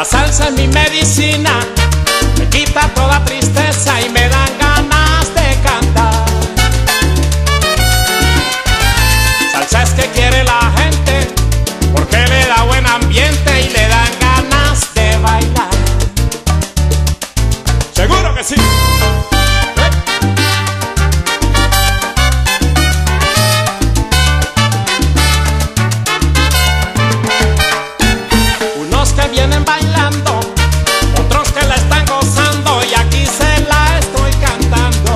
salsa es mi medicina, me quita toda tristeza y me dan ganas de cantar. Salsa es que quiere la gente, porque le da buen ambiente y le dan ganas de bailar. ¡Seguro que sí! Unos que vienen bailando, otros que la están gozando, y aquí se la estoy cantando.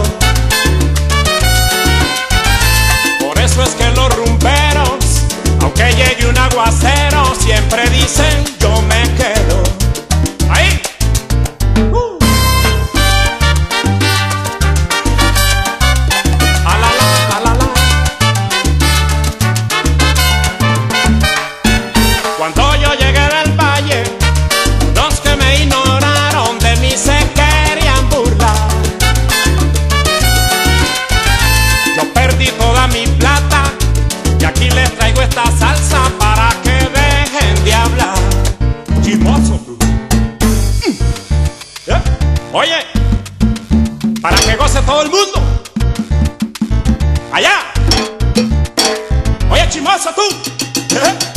Por eso es que los rumberos, aunque llegue un aguacero, siempre dicen yo me quedo. ¡Ahí! Cuando yo llegué del valle, los que me ignoraron de mí se querían burlar. Yo perdí toda mi plata y aquí les traigo esta salsa para que dejen de hablar. Chismoso. Oye, para que goce todo el mundo. Allá. Oye, chismoso tú.